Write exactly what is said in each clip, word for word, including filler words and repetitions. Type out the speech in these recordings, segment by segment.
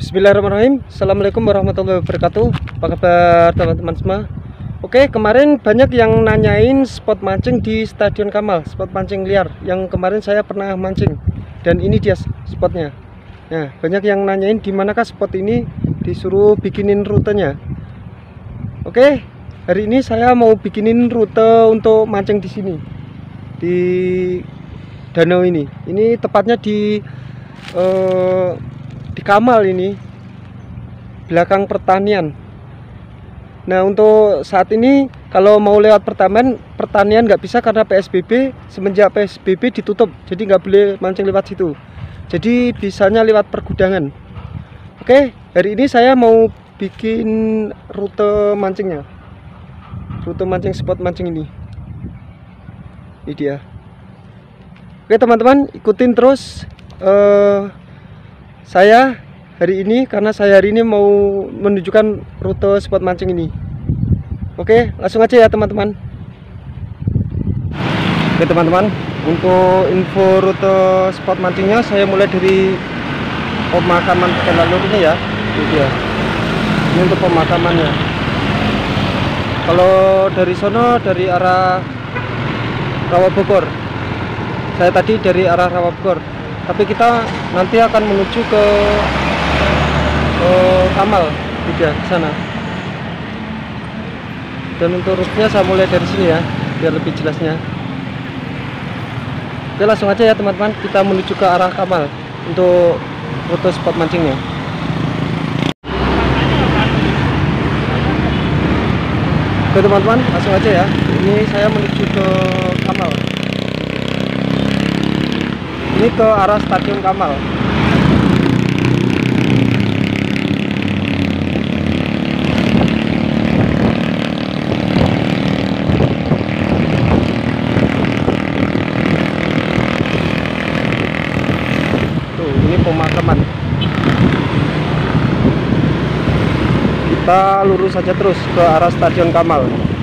Bismillahirrahmanirrahim. Assalamualaikum warahmatullahi wabarakatuh. Apa kabar teman-teman semua? Oke, kemarin banyak yang nanyain spot mancing di Stadion Kamal, spot mancing liar yang kemarin saya pernah mancing. Dan ini dia spotnya. Nah, banyak yang nanyain di manakah spot ini, disuruh bikinin rutenya. Oke, hari ini saya mau bikinin rute untuk mancing di sini, di danau ini. Ini tepatnya di eh, di Kamal ini, belakang pertanian. Nah, untuk saat ini kalau mau lewat pertanian pertanian nggak bisa karena P S B B. Semenjak P S B B ditutup, jadi nggak boleh mancing lewat situ, jadi bisanya lewat pergudangan. Oke, hari ini saya mau bikin rute mancingnya, rute mancing spot mancing ini. Ini dia. Oke teman-teman, ikutin terus uh, saya hari ini, karena saya hari ini mau menunjukkan rute spot mancing ini. Oke, langsung aja ya teman-teman. Oke teman-teman, untuk info rute spot mancingnya saya mulai dari pemakaman Kelalurnya ya. Ini dia. Ini untuk pemakamannya. Kalau dari sono, dari arah Rawabogor. Saya tadi dari arah Rawabogor, tapi kita nanti akan menuju ke, ke Kamal juga ke sana. Dan untuk rutenya saya mulai dari sini ya, biar lebih jelasnya. Oke, langsung aja ya teman-teman, kita menuju ke arah Kamal untuk rute spot mancingnya. Oke teman-teman, langsung aja ya. Ini saya menuju ke Kamal. Ini ke arah Stadion Kamal. Tuh, ini pemakaman. Kita lurus saja terus ke arah Stadion Kamal.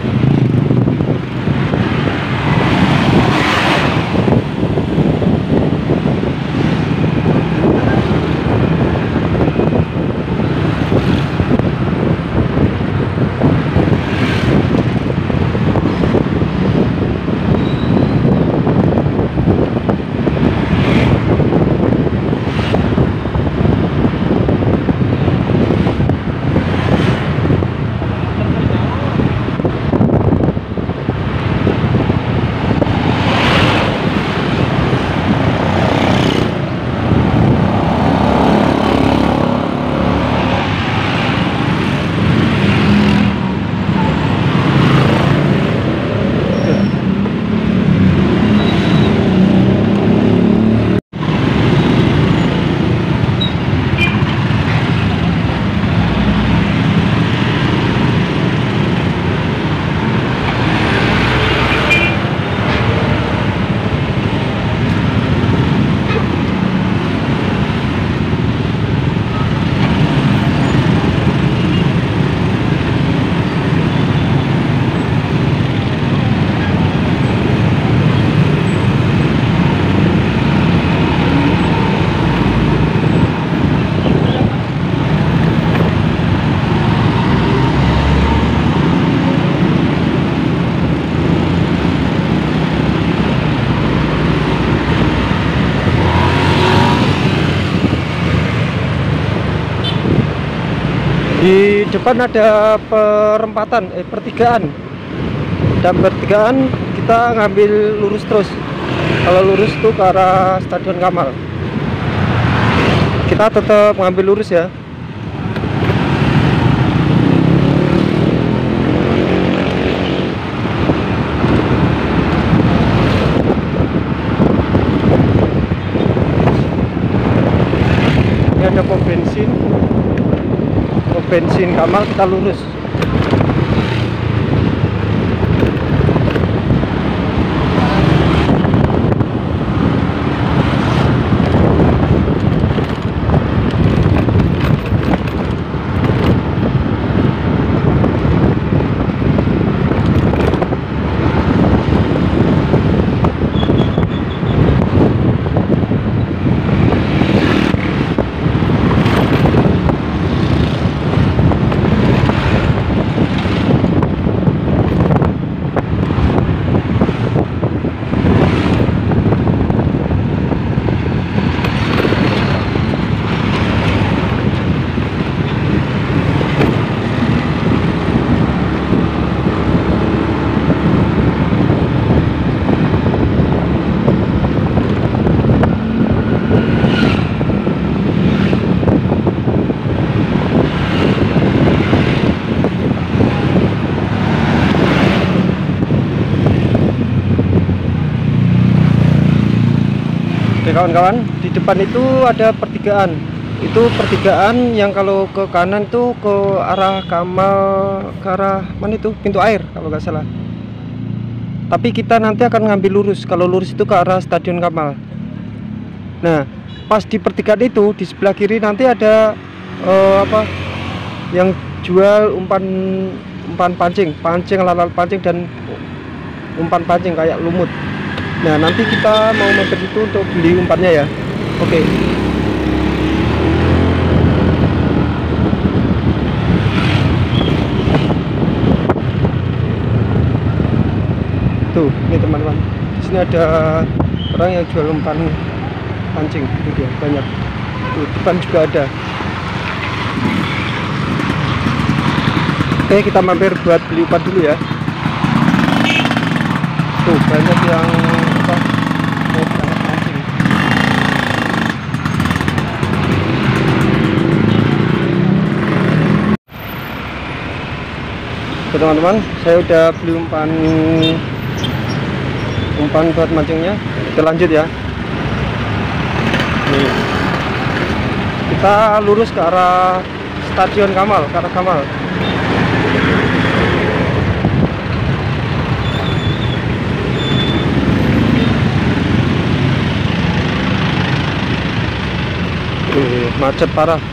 Di depan ada perempatan, eh pertigaan. Dan pertigaan kita ngambil lurus terus. Kalau lurus tuh ke arah Stadion Kamal. Kita tetap ngambil lurus ya. Ini ada pom bensin. Bensin Kamal, kita lurus. Oke kawan-kawan, di depan itu ada pertigaan. Itu pertigaan yang kalau ke kanan tuh ke arah Kamal, ke arah mana itu? Pintu air kalau nggak salah. Tapi kita nanti akan ngambil lurus. Kalau lurus itu ke arah Stadion Kamal. Nah, pas di pertigaan itu di sebelah kiri nanti ada uh, apa? Yang jual umpan umpan pancing, pancing lalat pancing dan umpan pancing kayak lumut. Nah, nanti kita mau mampir itu untuk beli umpannya ya. Oke. Tuh, ini teman-teman. Di sini ada orang yang jual umpan pancing, itu dia banyak. Tuh, depan juga ada. Oke, kita mampir buat beli umpan dulu ya. Tuh, banyak yang apa? Mau berangkat mancing. Oke, teman-teman, saya udah beli umpan umpan buat mancingnya. Kita lanjut ya. Nih. Kita lurus ke arah Stadion Kamal, ke arah Kamal. Uh, macet parah.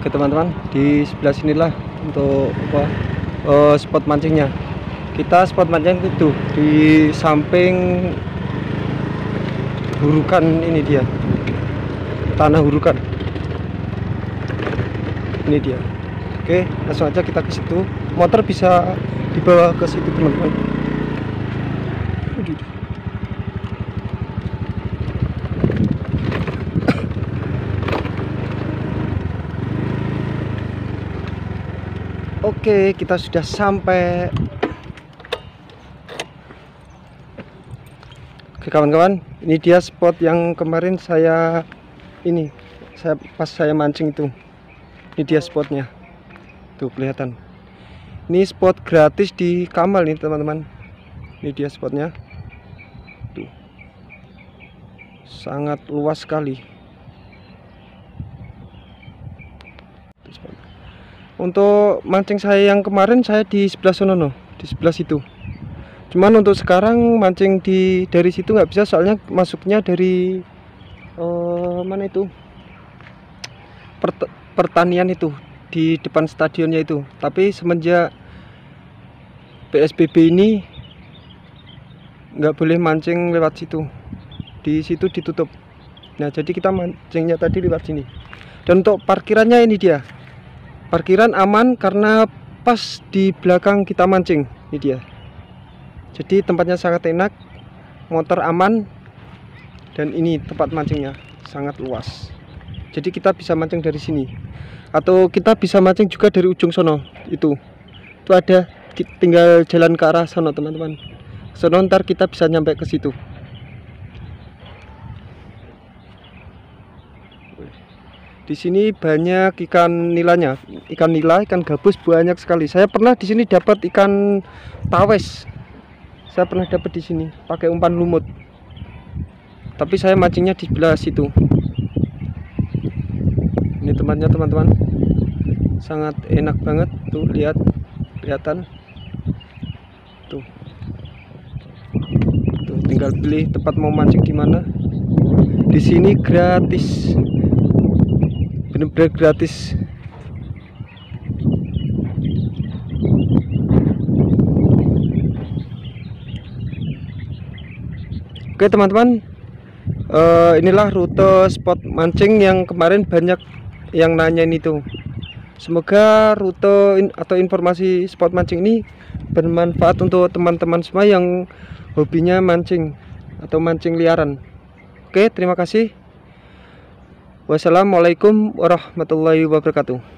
Oke teman-teman, di sebelah sinilah untuk apa uh, spot mancingnya. Kita spot mancing itu di samping hurukan, ini dia tanah hurukan, ini dia. Oke, langsung aja kita ke situ. Motor bisa dibawa ke situ teman-teman. Oke, kita sudah sampai. Oke kawan-kawan, ini dia spot yang kemarin saya ini saya pas saya mancing itu. Ini dia spotnya, tuh kelihatan. Ini spot gratis di Kamal nih teman-teman. Ini dia spotnya, tuh sangat luas sekali. Untuk mancing saya yang kemarin saya di sebelah sono, no, di sebelah situ. Cuman untuk sekarang mancing di dari situ nggak bisa, soalnya masuknya dari uh, mana itu Pert pertanian itu di depan stadionnya itu. Tapi semenjak P S B B ini nggak boleh mancing lewat situ. Di situ ditutup. Nah jadi kita mancingnya tadi lewat sini. Dan untuk parkirannya ini dia. Parkiran aman karena pas di belakang kita mancing. Ini dia. Jadi tempatnya sangat enak, motor aman, dan ini tempat mancingnya sangat luas. Jadi kita bisa mancing dari sini, atau kita bisa mancing juga dari ujung sono. Itu, itu ada, tinggal jalan ke arah sono teman-teman. Sono ntar kita bisa nyampe ke situ. Di sini banyak ikan nilanya, ikan nila, ikan gabus banyak sekali. Saya pernah di sini dapat ikan tawes. Saya pernah dapat di sini pakai umpan lumut. Tapi saya mancingnya di sebelah situ. Ini tempatnya teman-teman. Sangat enak banget tuh, lihat, kelihatan. Tuh. Tuh, tinggal pilih tempat mau mancing di mana. Di sini gratis. Benar-benar gratis. Oke teman-teman, uh, inilah rute spot mancing yang kemarin banyak yang nanyain itu. Semoga rute in, atau informasi spot mancing ini bermanfaat untuk teman-teman semua yang hobinya mancing atau mancing liaran. Oke, terima kasih. Wassalamualaikum warahmatullahi wabarakatuh.